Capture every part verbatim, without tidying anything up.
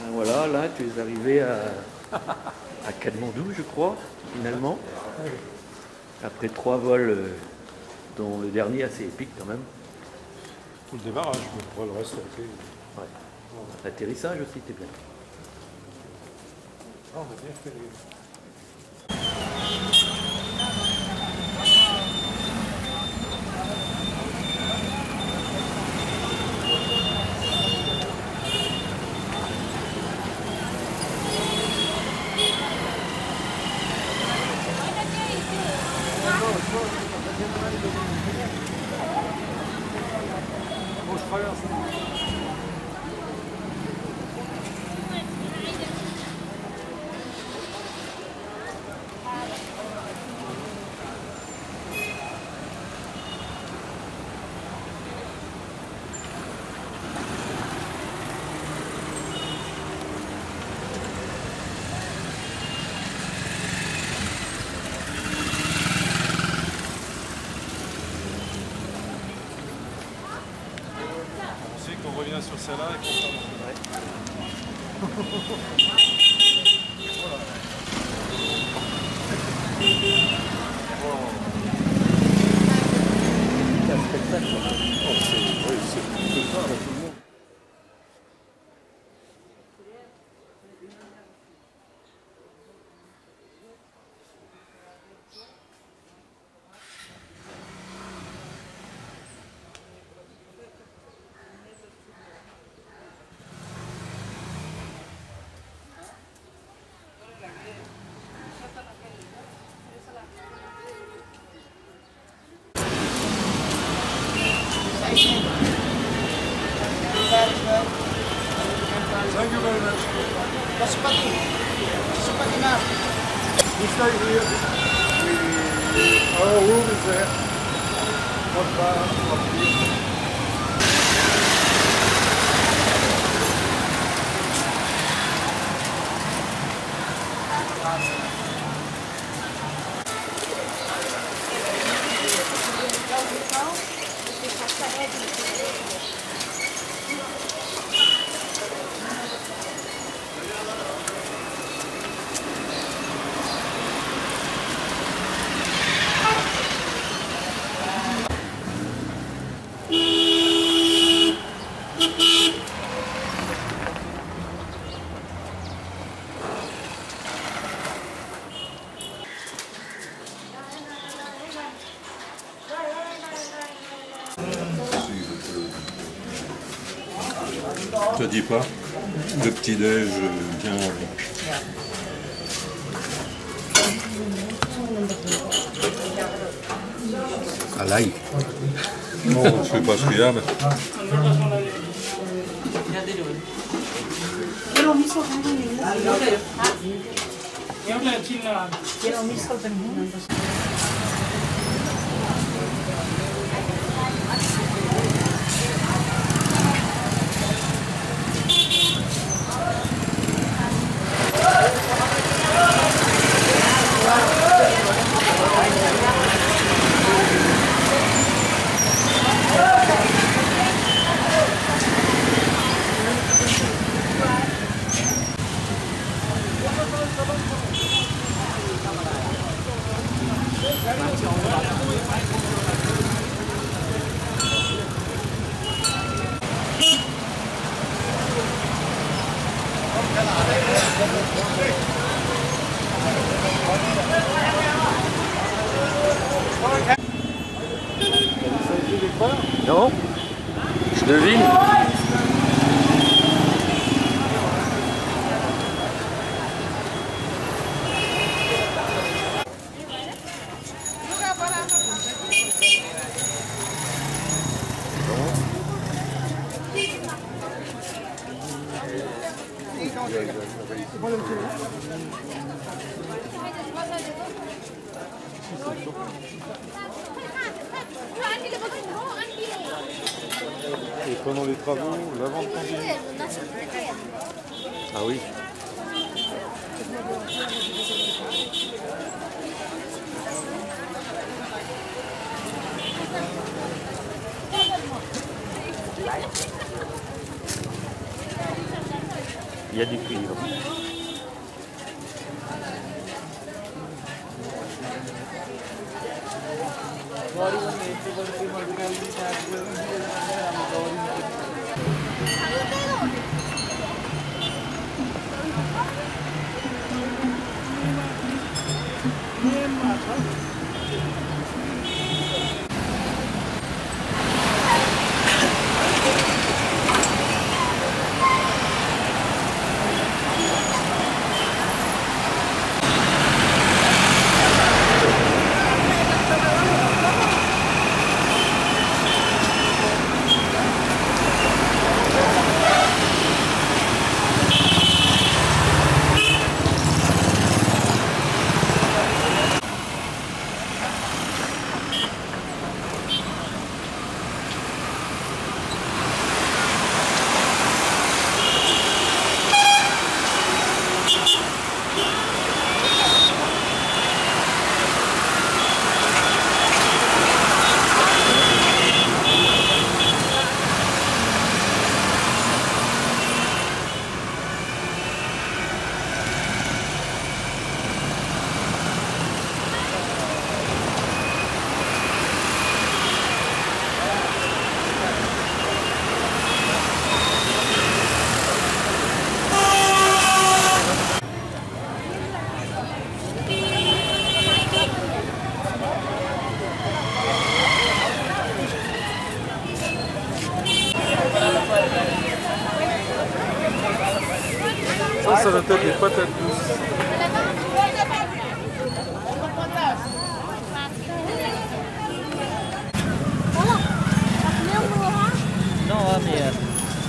Voilà, là, tu es arrivé à, à Katmandou, je crois, finalement. Après trois vols, euh, dont le dernier assez épique quand même. Pour le démarrage, mais pour le reste, ok. Ouais. L'atterrissage aussi, t'es bien. Ah, on a bien fait les... Bon, je traverse. On sait qu'on revient sur celle-là et qu'on part dans le C'est un spectacle. Oh, c'est oui, c'est plus que ça, là, tout le monde. Thank you very much. Pasupati. Pasupati ma'am. We stay here. We, our room is there. Not far from here. Je te dis pas, le petit-déj vient avec. À l'ail. Non, je sais pas ce qu'il y a, mais... Quiero miso Quiero miso Non? Je devine. Et pendant les travaux, l'avant de pandémie. Ah oui. Il y a du cuivre. Ça, ça va être des patates douces. Non, mais... Euh...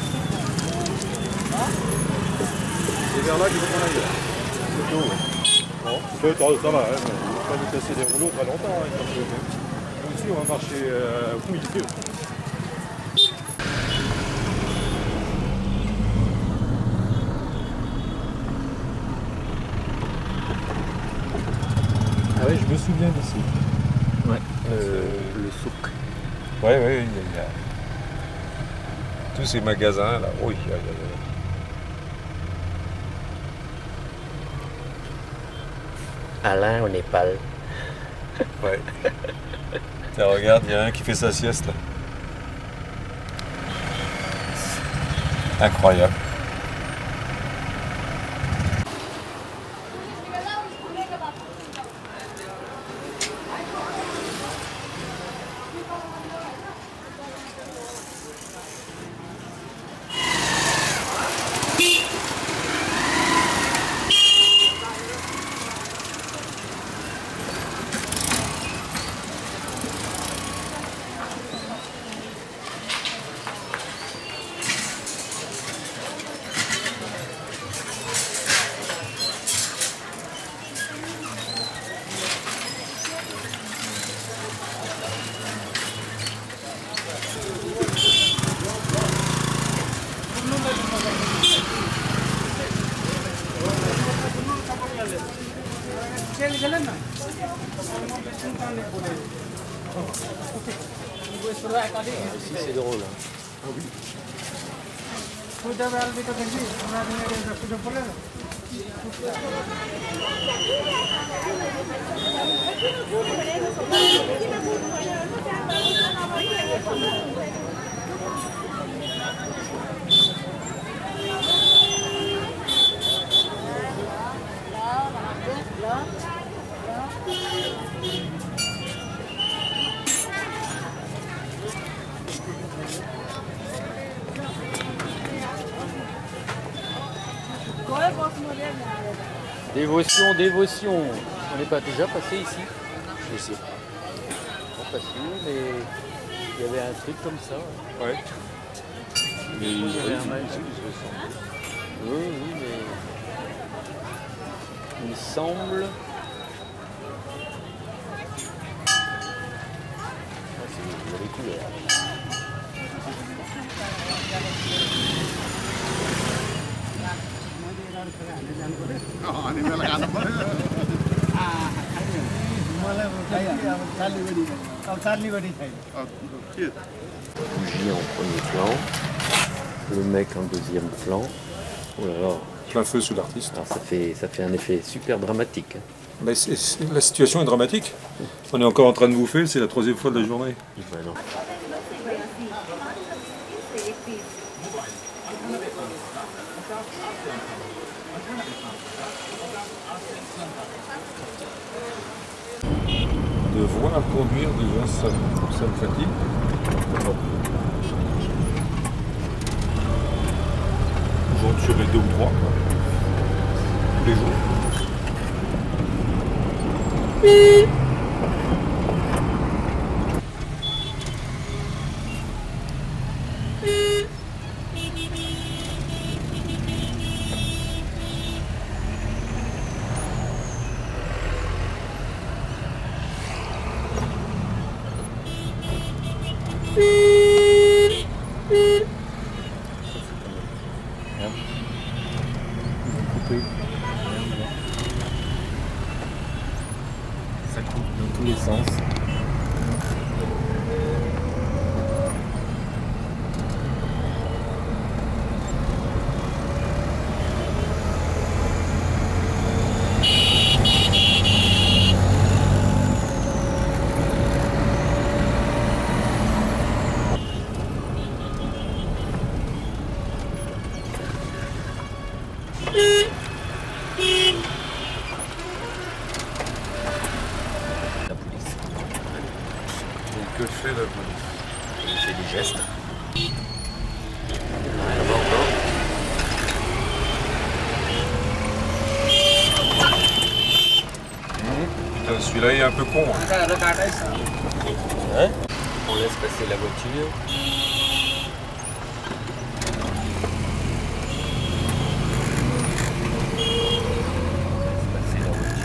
C'est vers là qu'il faut qu'on aille. C'est l'eau. Bon, peut ça va, hein, mais on va pas nous casser des rouleaux pas longtemps. Hein, parce que, nous aussi, on va marcher euh, au milieu. Ah oui, je me souviens d'ici. Ouais, euh, le souk. Ouais, ouais, il y, y a tous ces magasins là. Oui, il y a, il y a... Alain au Népal. Ouais. Tiens, regarde, il y a un qui fait sa sieste là. Incroyable. Ici c'est drôle. Hein. Ah oui. Dévotion, dévotion. On n'est pas déjà passé ici? Je sais pas. Pas sûr, mais il y avait un truc comme ça. Ouais. Mais il y avait un mal. Oui, oui, mais il me semble. Ah, c'est les couleurs. Bougie en premier plan, le mec en deuxième plan. Oh là là. Plein feu sous l'artiste. Alors ça fait, ça fait un effet super dramatique. Hein. Mais c'est- c'est- la situation est dramatique. On est encore en train de bouffer, c'est la troisième fois de la journée. Ben non. De voir conduire déjà, ça, me- ça me fatigue. Bon. J'en tuerai deux ou trois, quoi. Tous les jours. Ça coupe dans tous les sens. La police. Et que fait la police? Il fait des gestes. Ouais, là-bas encore. Putain, celui-là est un peu con. Hein. Ouais. On laisse passer la voiture. On laisse passer la voiture.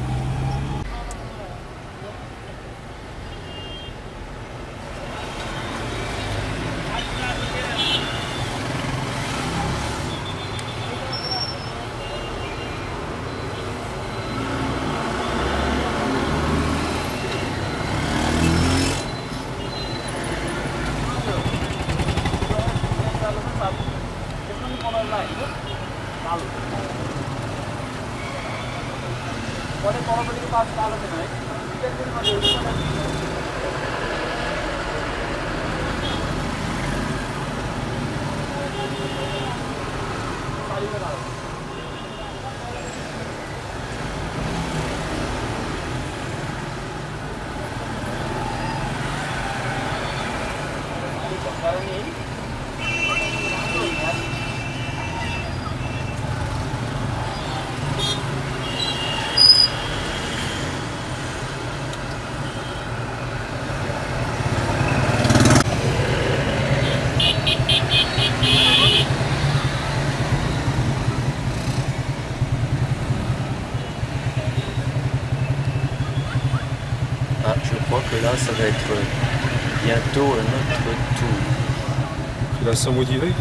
Ah, je crois que là, ça va être bientôt notre tour. Tu la sens motivé?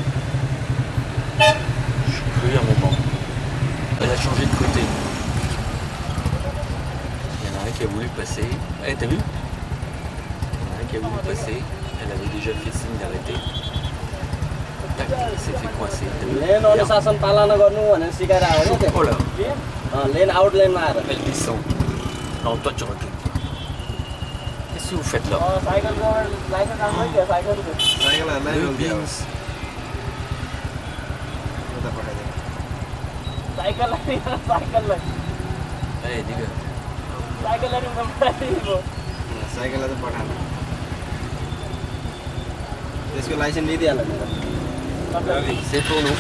Je suis cru un moment. Elle a changé de côté. Il y en a un qui a voulu passer. Eh, t'as vu? Il y en a un qui a voulu passer. Elle avait déjà fait signe d'arrêter. Tac, il s'est fait coincer. T'as vu? लेन अनुशासन पालना गर्नु भनेर सिकाएर हो नि Oh là, त्यो लेन आउट लेनमा आएर elle descend. Non, toi tu recules. Qu'est-ce que vous faites là? साइकलको लाइसेन्स राम्रै थियो साइकलको Le Bins. साइकललाई साइकललाई Allez, dégage. साइकललाई नपठाइदिएको साइकललाई त पठाएन त्यसको लाइसेन्स लिइदिइहाल्यो नि C'est pour nous.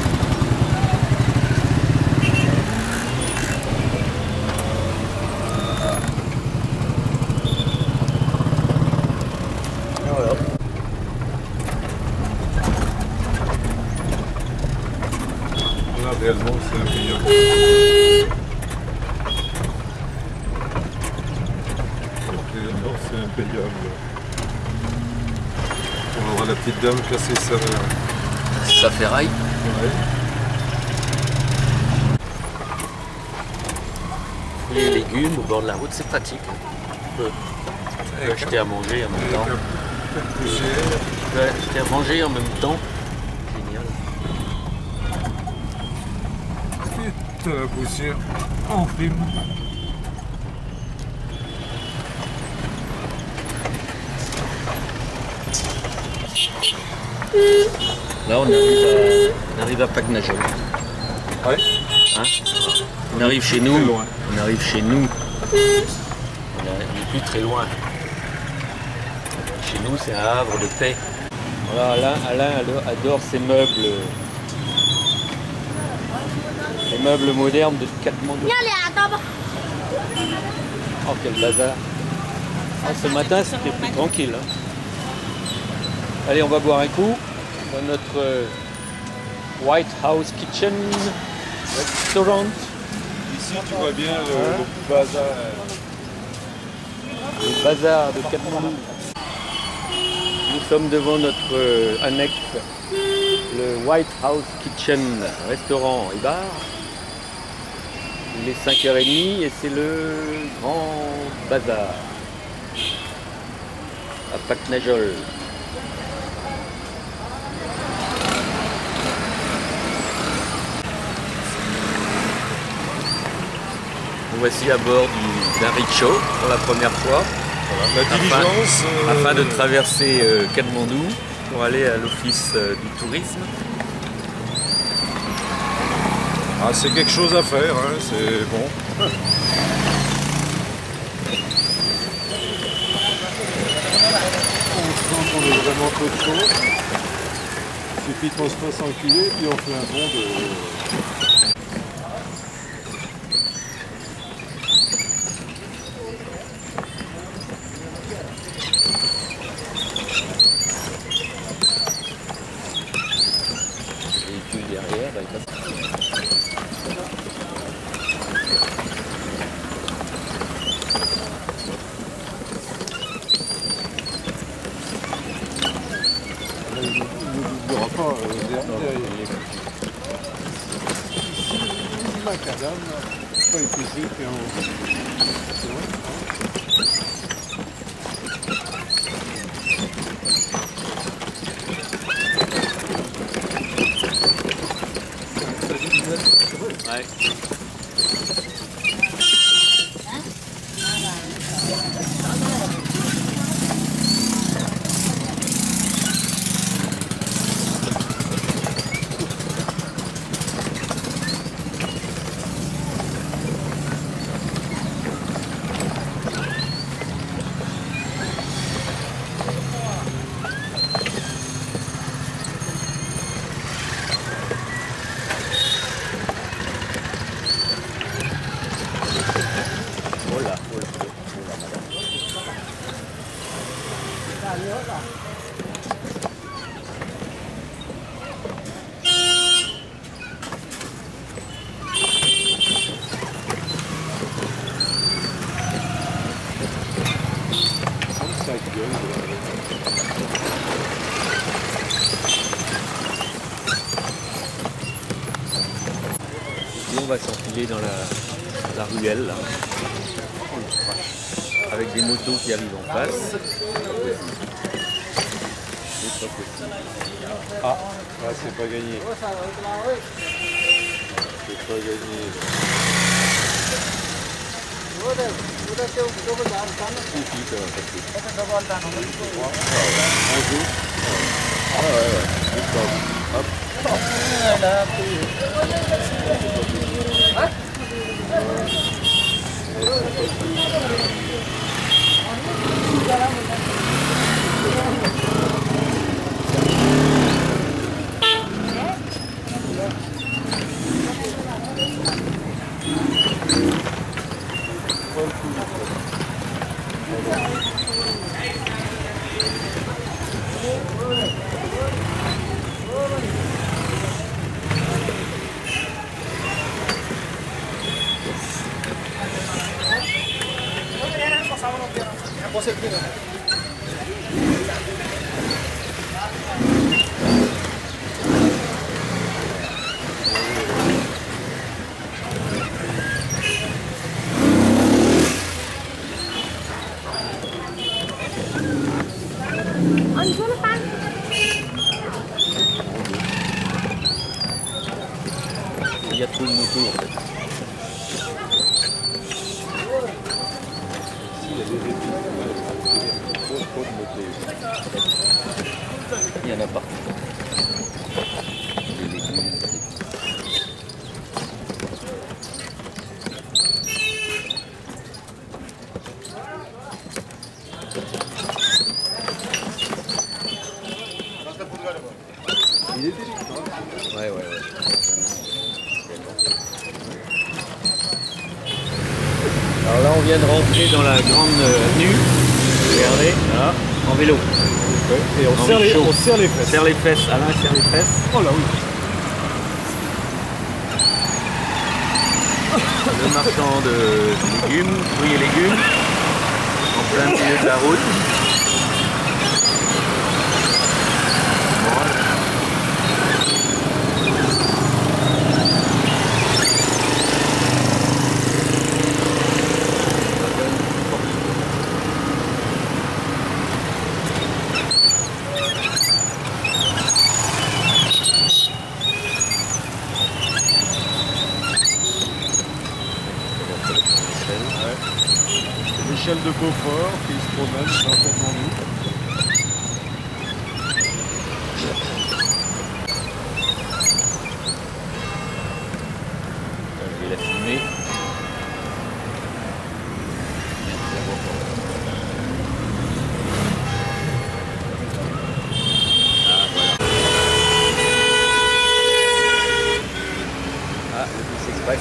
Voilà. Là, réellement, c'est impayable. Réellement, c'est impayable. On aura la petite dame casser sa... Ça ferraille. Ouais. Les légumes au bord de la route, c'est pratique. On peut, on peut acheter à manger en même temps. Avec un peu plus cher. On peut acheter à manger en même temps. Génial. résiste à la poussière en prime. Là, on arrive à, on arrive à Pagnajol. Ouais. Hein, on arrive chez nous. Très loin. On arrive chez nous. On n'est plus très loin. Chez nous, c'est un havre de paix. Voilà, Alain, Alain adore ces meubles. Les meubles modernes de Katmandou. Oh, quel bazar. Ah, ce matin, c'était plus tranquille. Hein. Allez, on va boire un coup dans notre euh, White House Kitchen Restaurant. Ici, tu vois bien le, le bazar. Le bazar de Katmandou. Nous sommes devant notre euh, annexe, le White House Kitchen Restaurant et bar. Il est cinq heures trente et c'est le grand bazar à Paknajol. Nous voici à bord du- d'un rickshaw pour la première fois, Voilà, la diligence. afin, euh, afin de traverser euh, Katmandou pour aller à l'office euh, du tourisme. Ah, c'est quelque chose à faire, hein, c'est bon. On sent qu'on est vraiment peu de choses. Il suffit qu'on se fasse enculer, puis on fait un bond de. Véhicule derrière, avec la- Il n'oubliera pas euh, derrière. Macadam, pas épicé, puis on. C'est vrai, hein. Ouais. Oh là, oh là, oh là, madame. Ça gueule. Et on va s'enfiler dans la, la ruelle, là. Avec des motos qui arrivent en face. C'est pas possible. Ah, là c'est pas gagné. C'est pas gagné. Si, si, ça va passer. Ah ouais, ouais. Juste pas. Hop. Il y a trop de motos en fait. trop de motés. Il y en a partout. Des légumes. Il est délicat. Ouais, ouais, ouais. Alors là, on vient de rentrer dans la grande avenue. Regardez, là, en vélo. Ouais. Et on Non, serre, mais les, chaud. on serre les fesses. Serre les fesses, Alain serre les fesses. Oh là oui. Le marchand de légumes, fruits et légumes, en plein milieu de la route. C'est Michel de Beaufort qui se promène certainement nous. Je vais la filmer. Ah, voilà. Ah, le bus express.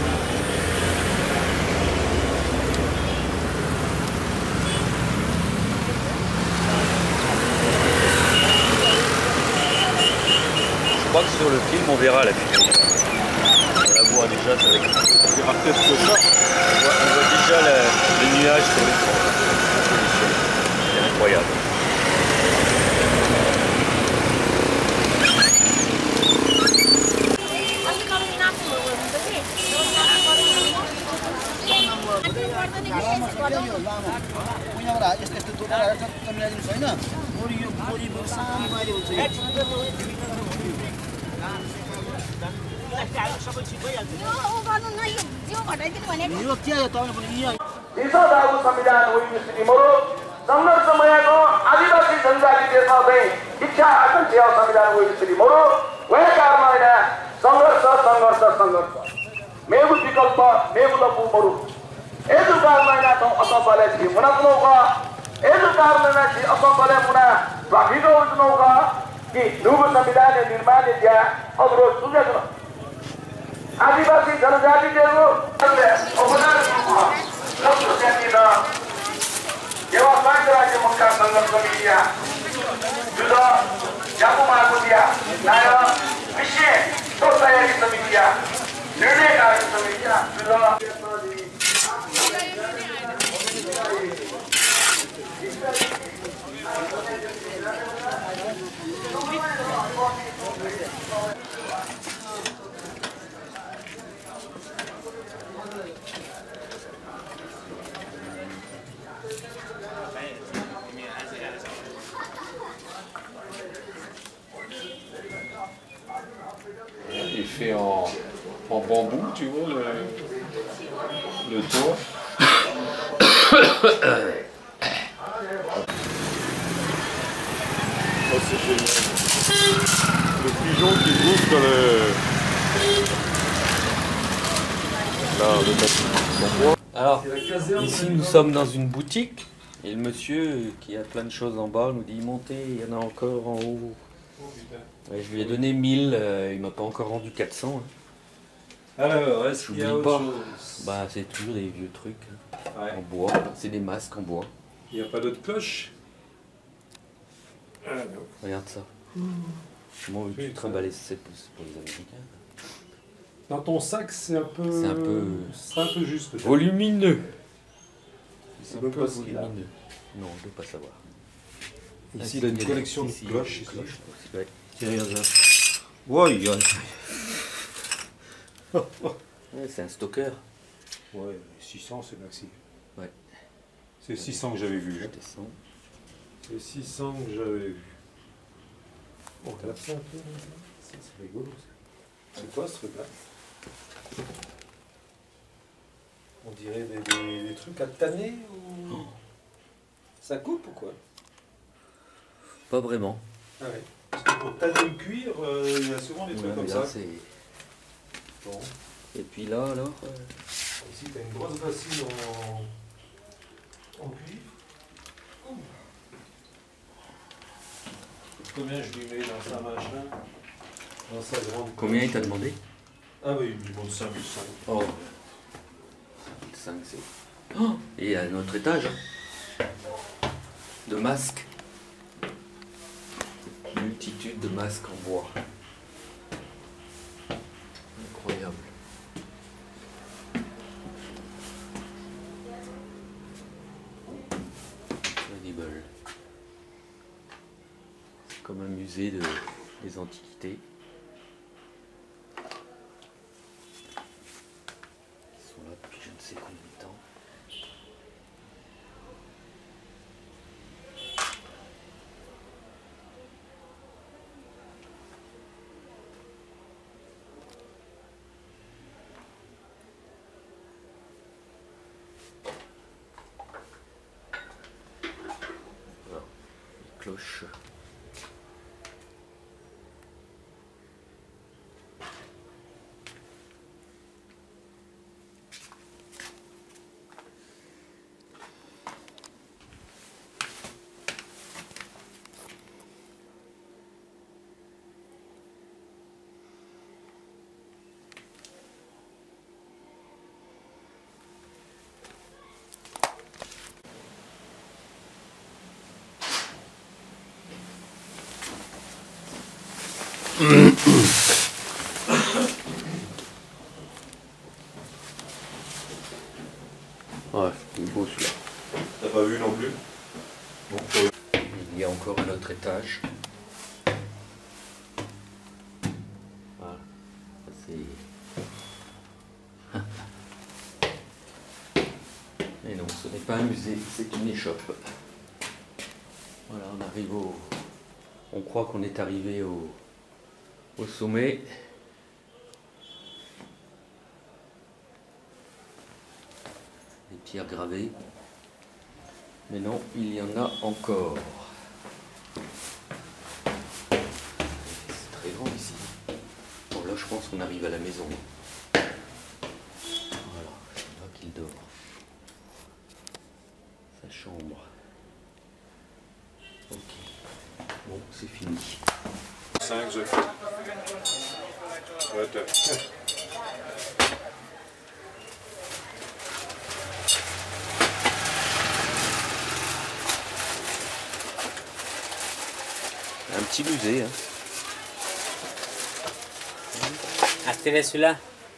Je crois que sur le film on verra la fumée. On la voit déjà, ça va être... On verra peut-être que ça. On voit, on voit déjà la, les nuages sur l'écran. C'est incroyable. उनीबाट यस्तो यस्तो दोकानहरू सबै मिलाइदिनु छैन बोरी यो बोरी सानो बारी हुन्छ यो के हो तपाईँले पनि यो देशदागु संविधान होइने स्थितिमरो संघर्षमयको आदिवासी जनजाति देशमा चाहिँ शिक्षा आकांक्षा संविधान होइने स्थितिमरो वह कारणमा संघर्ष संघर्ष संघर्ष मेगु विकल्प मेगु लपु मरु एजु कारणमा त असफलले जीवनकनौका एजु कारणमा चाहिँ असफलले मुना भागीको उठनौका कि नुगु संविधान निर्माण दिया अवरोध सुझेको आदिवासी जनजातिको अवदान लक्ष्य जातिद व्यवस्थापन राज्य मुख्य संघर्ष समितिया जुद जापुमाको दिया नाय विषय तयारी समितिया निर्णयकारी समितिया जुद Il est fait en, en bambou, tu vois, le, le toit. Oh, c'est génial. Le pigeon qui bouffe dans le... Là, le bâtiment. Alors, ici nous sommes dans une boutique et le monsieur qui a plein de choses en bas nous dit montez, il y en a encore en haut. Ouais, je lui ai donné mille, euh, il m'a pas encore rendu quatre cents. Hein. Alors, est-ce qu'il y a J'oublie autre pas. chose? Bah, c'est toujours des vieux trucs hein, Ouais. en bois, c'est des masques en bois. Il n'y a pas d'autre cloche? Ah non. Regarde ça. Comment veux-tu Oui, trimballer c'est pour, pour les Américains? Dans ton sac, c'est un peu... C'est un peu- C'est un peu juste. peut-être. Volumineux. C'est Un même peu pas ce qu'il a. volumineux. Non, je ne veux pas savoir. Ici, il a une des- collection de ici, cloches. des cloches aussi, ouais. Ouais, ouais. Ouais, c'est un stocker. Ouais, six cents, c'est maxi. Ouais. C'est six cents que j'avais vu. Je hein. descends. C'est six cents que j'avais vu. Oh, t'as ça un peu? Ça, c'est rigolo. ça. C'est quoi ce truc-là? On dirait des, des- des trucs à tanner ou... Ça coupe ou quoi? Pas vraiment. Ah ouais. Parce que pour tailler le cuir, euh, il y a souvent des trucs Ouais, comme mais là, ça. c'est... Bon. Et puis là, alors euh, Ici, tu as une grosse bassine en, en cuivre. Ouh. Combien je lui mets dans sa machin? Dans sa grande. combien il t'a demandé? Ah oui, il me demande cinq mille cinq. Oh, cinq, c'est... Oh, et à notre étage, hein. De masques. Multitude de masques en bois. Incroyable. Incredible. C'est comme un musée de, des antiquités. Ils sont là depuis je ne sais combien de temps. Cloche. Ouais, il est beau celui-là. T'as pas vu non plus? Bon, Il y a encore un autre étage. Voilà. Ça, c'est... Et non, ce n'est pas un musée, c'est une échoppe. Voilà, on arrive au... On croit qu'on est arrivé au, au sommet. Des pierres gravées. Mais non, il y en a encore. C'est très grand ici. Bon, là, je pense qu'on arrive à la maison. Voilà, c'est là qu'il dort. Sa chambre. Ok. Bon, c'est fini. cinq, je fais. Ouais, t'as. Un petit musée. Hein. Activez celui-là.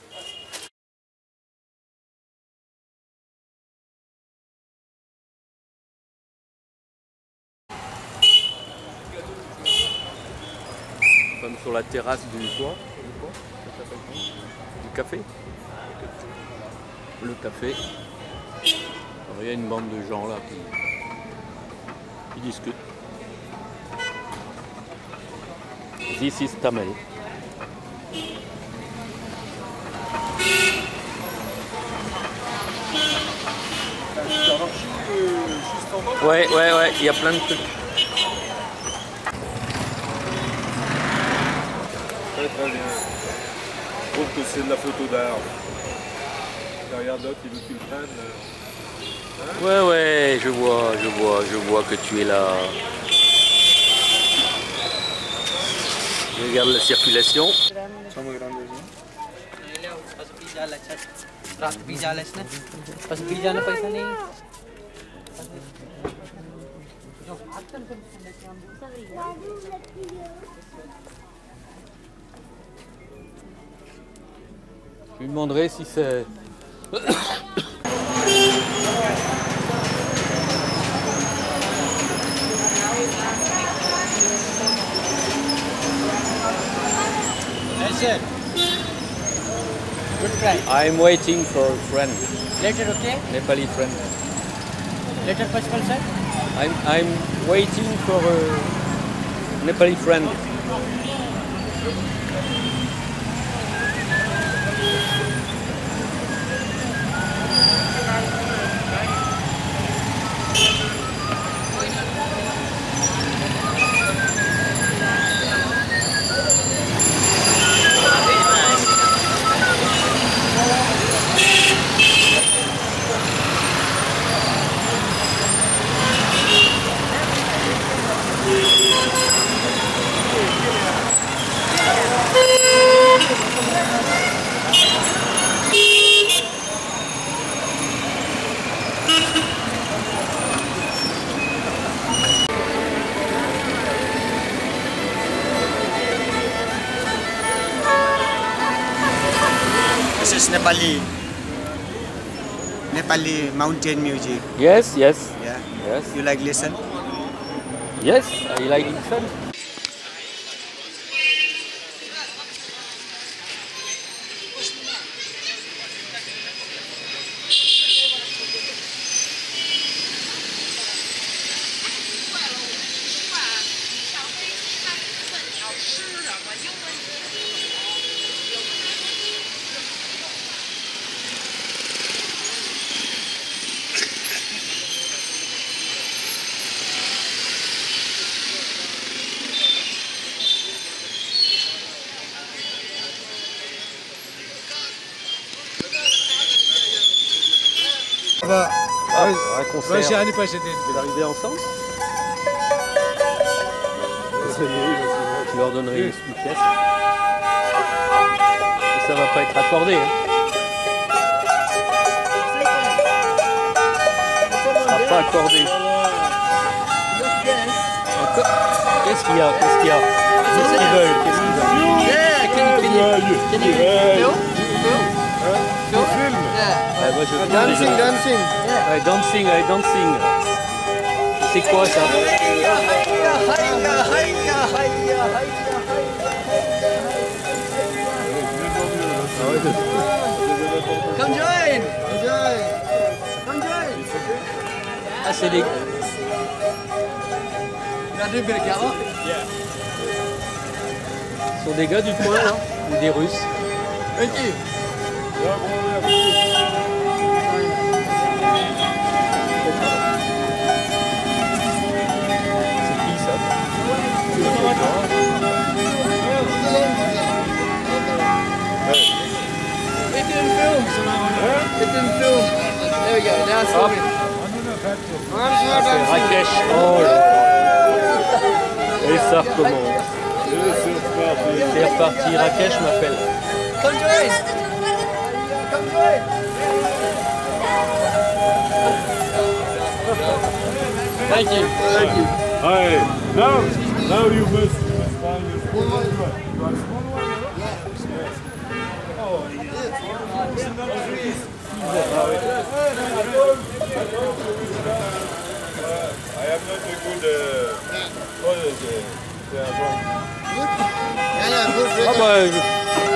Comme sur la terrasse du quoi, du, quoi ça s'appelle comment du café. Le café. Alors, il y a une bande de gens là qui, qui discutent. This is Tamel. Ouais, ouais, ouais, il y a plein de trucs. Très très bien. Je trouve que c'est de la photo d'art. Derrière l'autre, il veut qu'il prenne. Ouais, ouais, je vois, je vois, je vois que tu es là. Je regarde la circulation. Je lui demanderai si c'est... Good try. I'm waiting for a friend, Later, okay? Nepali friend. Later, possible, sir? I'm, I'm waiting for a Nepali friend. This is Nepali. Nepali mountain music. Yes, yes. Yeah. Yes. You like listen? Yes, I like listen. Va. Ah, un concert. J'ai un pas chez Vous allez arriver ensemble? Tu leur donnerais une, une pièce. Et ça va pas être accordé. Hein. Ça sera pas accordé. Encore. Qu'est-ce qu'il y a? Qu'est-ce qu'il y a? Qu'est-ce qu'ils veulent? Qu'est-ce qu'ils veulent? Yeah, can you, can you, can you film? Film? film. Ouais, moi, je Dancing, déjà. dancing. Ouais, dancing, ouais, dancing. C'est quoi ça? Come join! Enjoy. Come join! Ah, c'est des. Regardez le carreau. Ce sont des gars du coin là? Ou des Russes? Thank you. C'est qui ça? It didn't film. It didn't film. There we go. Now it's Hop. filming. Ah, c'est Rakesh. Oh là. Et ça recommence. C'est reparti. Rakesh m'appelle. Come join! Come join! Thank you. Thank you. Hey, now, now you must, you must find a small one. You got a small one, yeah? Oh, it's another three. I am not a good uh, what is it? Yeah, wrong. Yeah, yeah, good. Ah Good. bah, je-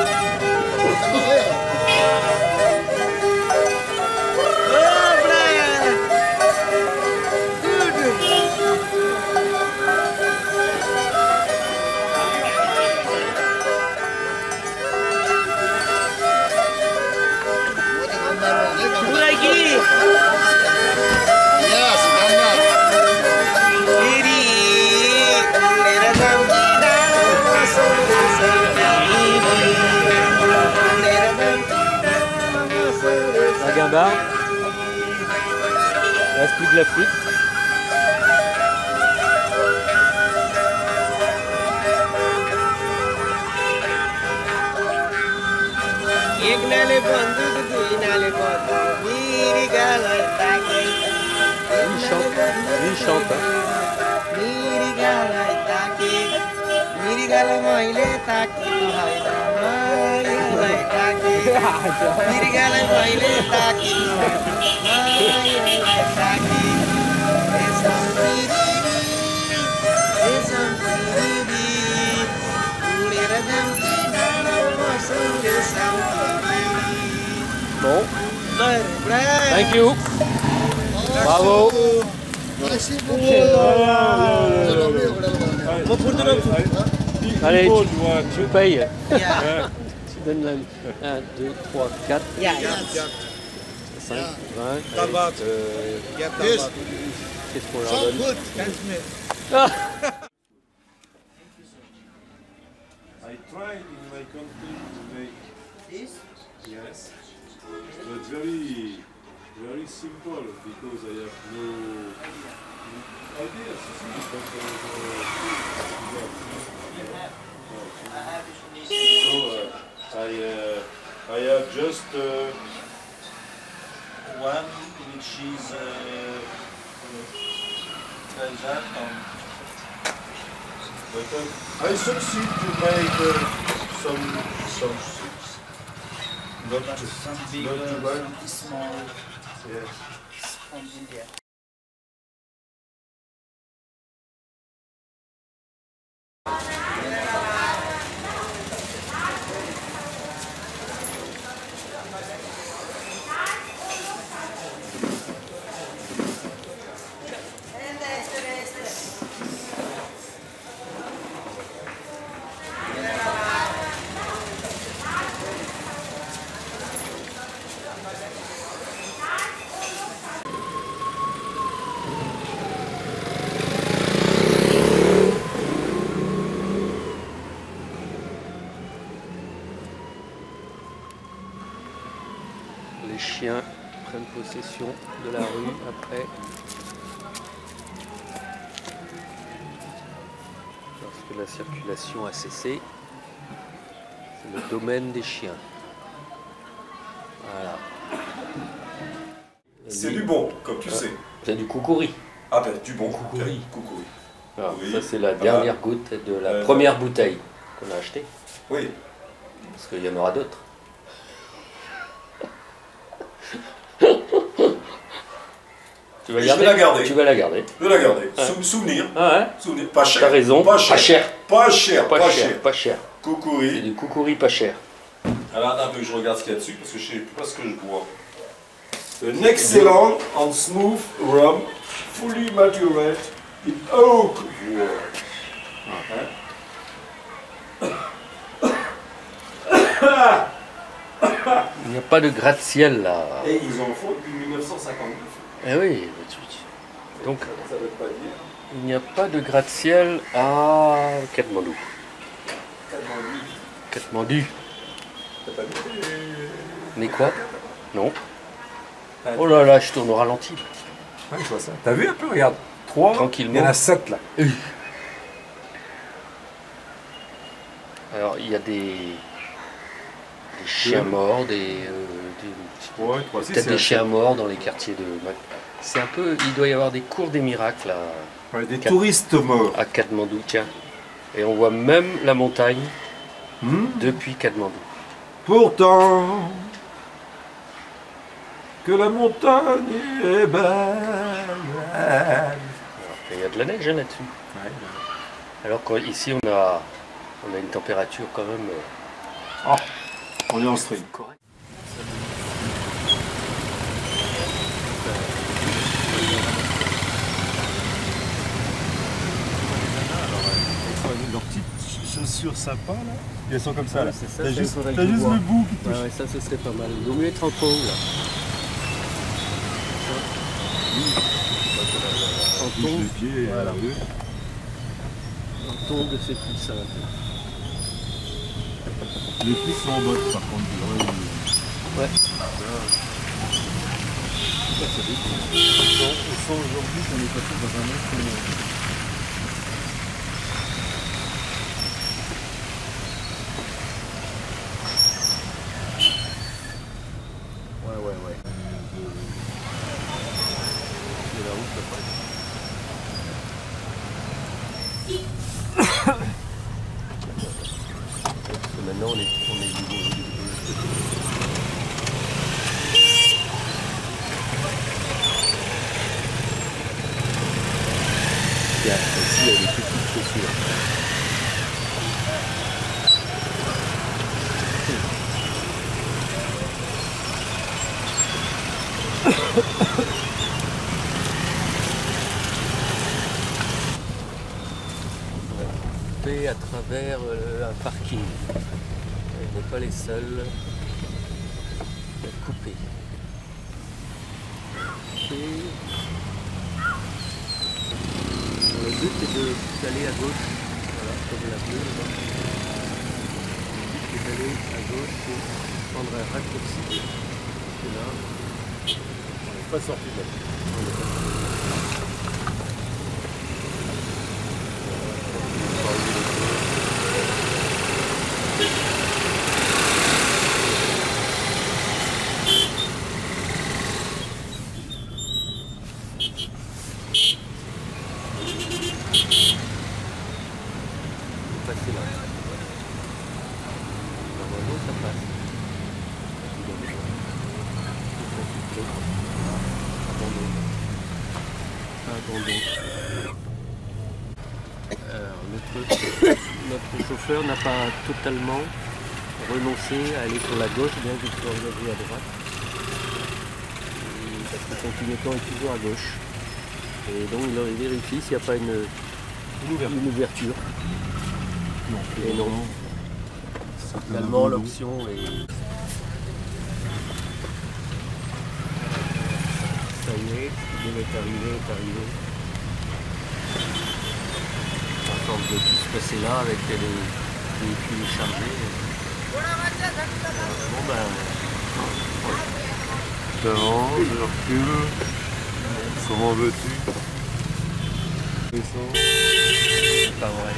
Yes, la guimbarde. Il reste plus que la flûte. एक नाले बन्दुक दुई नाले बन्दुक मिरिगालाई ताके Lui, il chante. Lui, il chante. Hein. मिरिगालाई ताके मिरिगालाई मैले ताकेको होइन मायालाई ताके मिरिगालाई मैले ताकेको होइन मायालाई ताके रेशम पिरिरी रेशम पिरिरी उडेर जान्थे डाँडो बसौँ रेशम पिरिरी Bon, लहर उडाए thank you. Bravo. Allez, tu, tu payes. Yeah. Tu donnes la un, deux, trois, quatre, Yeah, yeah. cinq, vingt. Qu'est-ce qu'on leur donne? Ah. I tried in my country to make This? yes, but very, very simple because I have no, no ideas. But, uh, so uh, I, uh, I have just uh, one which is uh, like that. Um, but uh, I succeed to make uh, some some things. Not, But some not bigger, too bad. some small Yeah. from India. Les chiens prennent possession de la rue après. Lorsque la circulation a cessé, c'est le domaine des chiens. Voilà. C'est du bon, comme tu Ouais. sais. C'est du coucouri. Ah ben, du bon. Coucouri. Coucouri. Alors, Oui. ça c'est la Ah dernière bah. goutte de la Euh, première bouteille qu'on a achetée. Oui. Parce qu'il y en aura d'autres. Tu vas Je garder vais la garder. Tu vas la garder. Je vais la garder. Ouais. Sou- souvenir. Ah ouais. Souvenir. Pas cher. T'as raison. Pas cher. Pas cher. Pas cher. Pas, Pas cher, cher. Pas cher. C'est Coucouri. du coucouri pas cher. Alors attends un peu que je regarde ce qu'il y a dessus parce que je sais pas ce que je bois. An excellent and smooth rum, fully matured in oak wood. Il n'y a pas de gratte-ciel là. Et ils en font depuis mille neuf cent cinquante-neuf. Eh oui. Donc Ça veut pas dire. il n'y a pas de gratte-ciel à Katmandou. Katmandou. T'as pas goûté Mais quoi? Non. Oh là là, je tourne au ralenti. Ouais, je vois ça. T'as vu un peu, regarde. Trois. Tranquillement. Il y en a sept là. Alors il y a des, des chiens morts, des, euh, des- Ouais, trois, six, peut-être c'est des un chiens morts dans les quartiers de. C'est un peu. Il doit y avoir des cours des miracles là, Ouais, des Quatre. touristes morts. à Katmandou, tiens. Et on voit même la montagne Hmm. depuis Katmandou. Pourtant, que la montagne est belle. Alors, il y a de la neige hein, là-dessus. Alors qu'ici on a, on a une température quand même. euh, Ah, on est en stream. correcte. Leurs petites chaussures sympas là. Et elles sont comme ça là. c'est ça, T'as ça, juste, il faudrait t'as que je juste vois. le bout qui touche. Ouais, ouais, ça ce serait pas mal. Il vaut mieux être en tong là. En Touche tong, les pieds. Voilà. euh, en tong c'est plus simple. Les filles sont en botte par contre. Ouais. Ouais. On sent aujourd'hui qu'on est passé dans un autre monde. Ouais, ouais, ouais. C'est la route après. Parce que maintenant on est, on est du bon du bon côté. Tiens, ici il y a des petites chaussures. Coupé à travers euh, un parking. On n'est pas les seuls à couper. Ok. Le but est de- d'aller à gauche, voilà, comme la bleue là-bas. Le but est d'aller à gauche pour prendre un raccourci. Et là, on n'est pas sorti de là. On n'est pas sorti de là. Passer là. Normalement ça passe. donc. Alors, notre, notre chauffeur n'a pas totalement renoncé à aller sur la gauche, bien qu'il soit engagé à droite. Et parce que son clignotant est toujours à gauche. Et donc il vérifie s'il n'y a pas une, une ouverture. Une ouverture. Non, et non. Finalement, l'option est. Ça y est, il est arrivé, est arrivé. À force de tout se passer là avec les véhicules chargés. Bon ben. J'avance, je recule. Comment veux-tu? C'est pas vrai.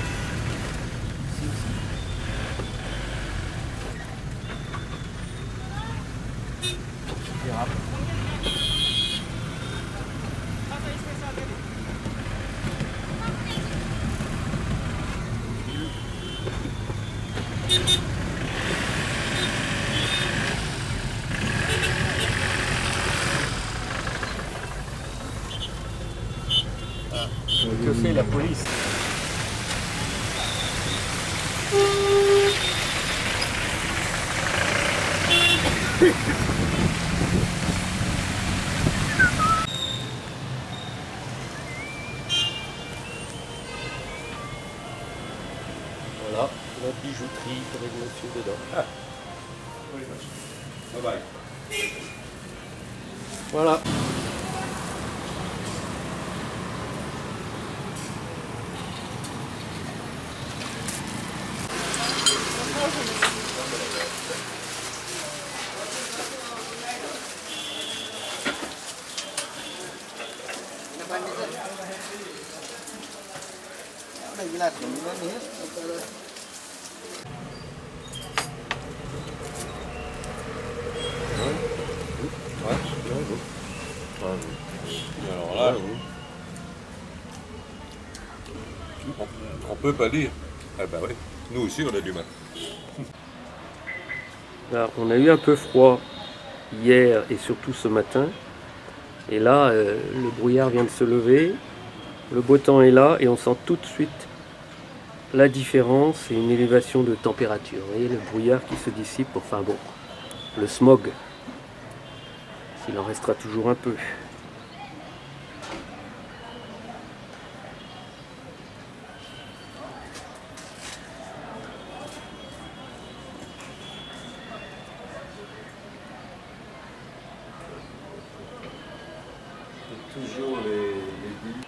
Que fait la police? Voilà, notre bijouterie avec monsieur dedans. Ah. Bye bye. Voilà. Ada gelas minuman nih. Alors là, on, on peut pas lire. Ah bah oui, nous aussi on a du mal. Alors, on a eu un peu froid hier et surtout ce matin. Et là, euh, le brouillard vient de se lever. Le beau temps est là et on sent tout de suite la différence et une élévation de température. Vous voyez le brouillard qui se dissipe, enfin bon, le smog, s'il en restera toujours un peu. Toujours les, les bulles.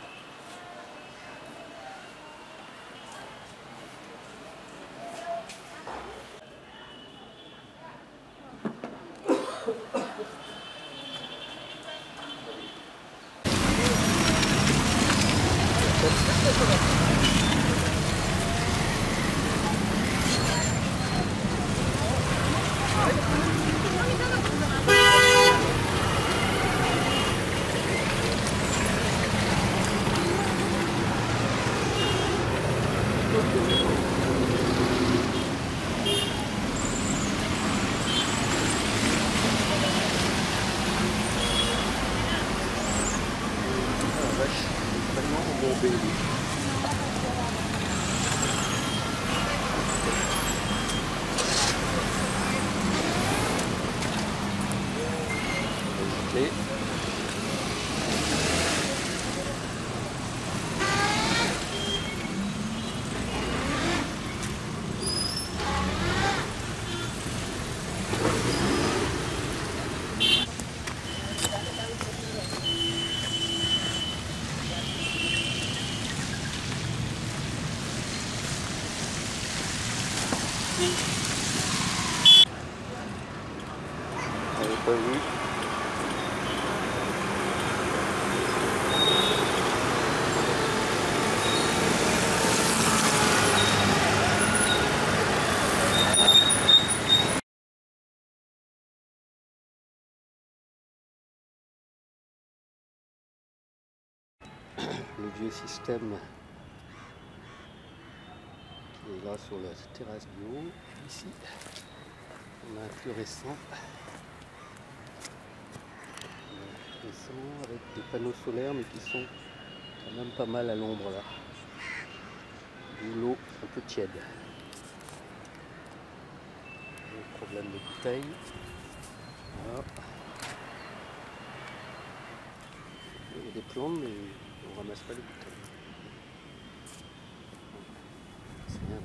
J'avais pas vu. Le vieux système qui est là sur la terrasse du haut, ici. On a un plus récent, un plus récent avec des panneaux solaires mais qui sont Quand même pas mal à l'ombre là. De l'eau un peu tiède. Problème de bouteille. Voilà. Il y a des plombes, mais on ramasse pas les bouteilles. C'est bien.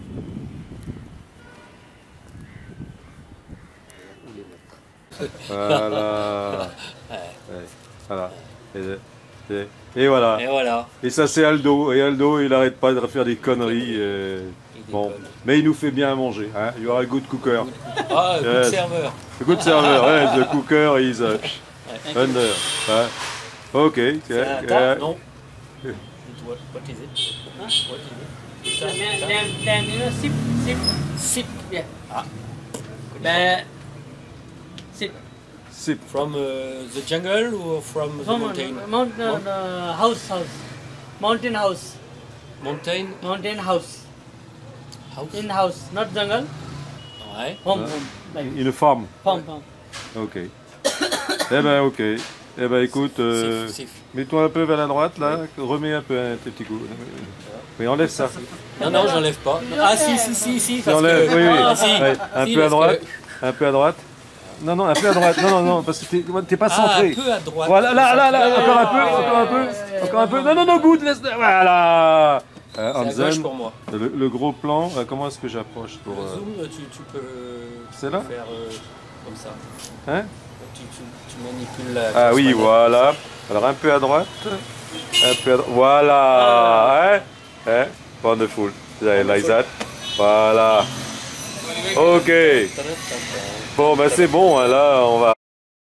Où les mettre? Voilà. Ouais. Voilà. Et, et- et voilà. Et voilà. Et ça c'est Aldo. Et Aldo il arrête pas de faire des conneries. euh, Bon, mais il nous fait bien à manger. Hein. You are a good cooker. Ah, good Yes. serveur. A good server. Yes, the cooker is uh, under. Hein. Ok. C'est yeah, un yeah. tap, non? What, what is it? Huh? What is it? Damn, damn, you know, sip, sip, sip, yeah. Ah. But, sip. Sip. From uh, the jungle or from the From mountain? Mount, no, no, house, house. Mountain house. Mountain? Mountain house. House? In house, not jungle. Ouais. Home, Hein? home. Like, Une farm. farm, farm. Ok. Eh ben ok. Eh ben écoute, euh, Sif, sif. mets-toi un peu vers la droite là, remets un peu un petit coup. Oui, enlève ça. Non, non, j'enlève pas. Ah, si, si, si, si. Parce Enlève, que... oui, oui. Ah, si. Ouais, un Si, peu à parce droite, que- un peu à droite. Non, non, un peu à droite. Non, non, non, parce que t'es t'es pas Ah, centré. un peu à droite. Voilà, là, là, là, encore un peu, encore un peu, encore un peu. Non, non, non, good, laisse. Voilà. Euh, C'est à Hansen, gauche pour moi. le, le gros plan, euh, comment est-ce que j'approche pour. Le euh, zoom, tu, tu peux C'est là faire euh, comme ça. Hein Tu, tu, tu manipules la... Ah oui, voilà. Alors un peu à droite, un peu à droite. Voilà. Hein Hein Wonderful. Like that. Voilà. Ok. Bon, ben c'est bon, hein, là, on va.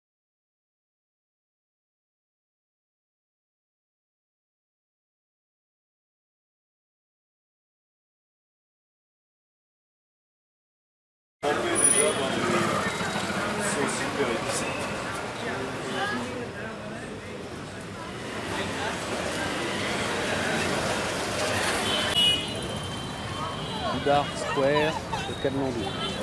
Dark Square, le Katmandou.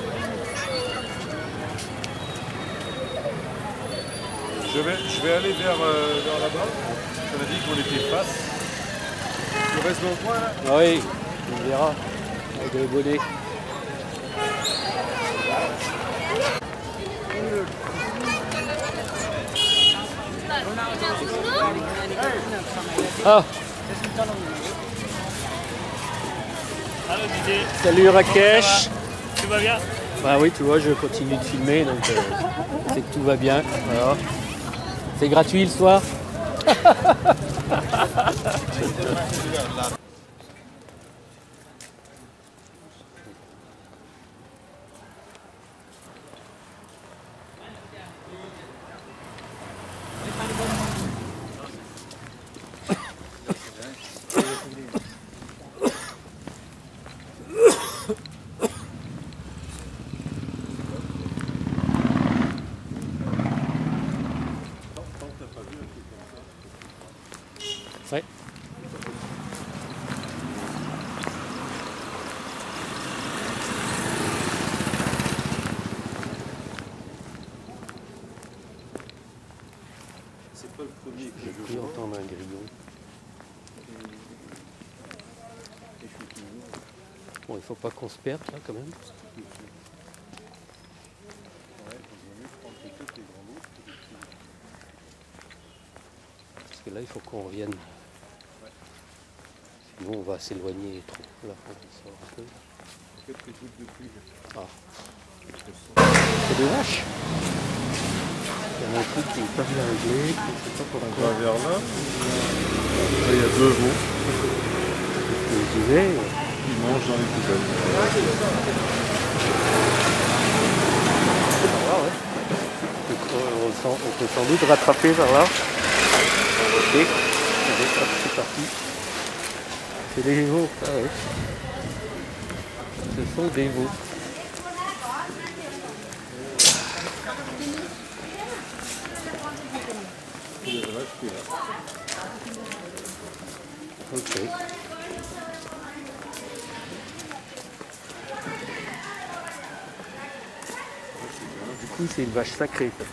Je vais, je vais aller vers, euh, vers là-bas. On a dit qu'on était face. Tu restes dans le coin là? Ah oui, on verra. Avec le bonnet. Ah. Salut Rakesh. Tout va bien? Bah oui, tu vois, je continue de filmer, donc euh, c'est que tout va bien. Voilà. C'est gratuit le soir. Ouais. C'est pas le premier que J'ai cru entendre un grillon. Bon, il faut pas qu'on se perde là quand même. Parce que là, il faut qu'on revienne. Sinon, on va s'éloigner trop. Là, on sort un peu. Ah. C'est des vaches. Il y a un truc qui n'est pas bien réglé. Je sais pas On pourquoi. va vers là. Là, il y a deux veaux. Je disais, Ils mangent dans les poubelles. ah ouais. On, sent- on peut sans doute rattraper par là. Ok. Allez, hop, c'est parti. C'est des veaux, ah ouais. Ce sont des veaux. Ok. Du coup, c'est une vache sacrée. Ça.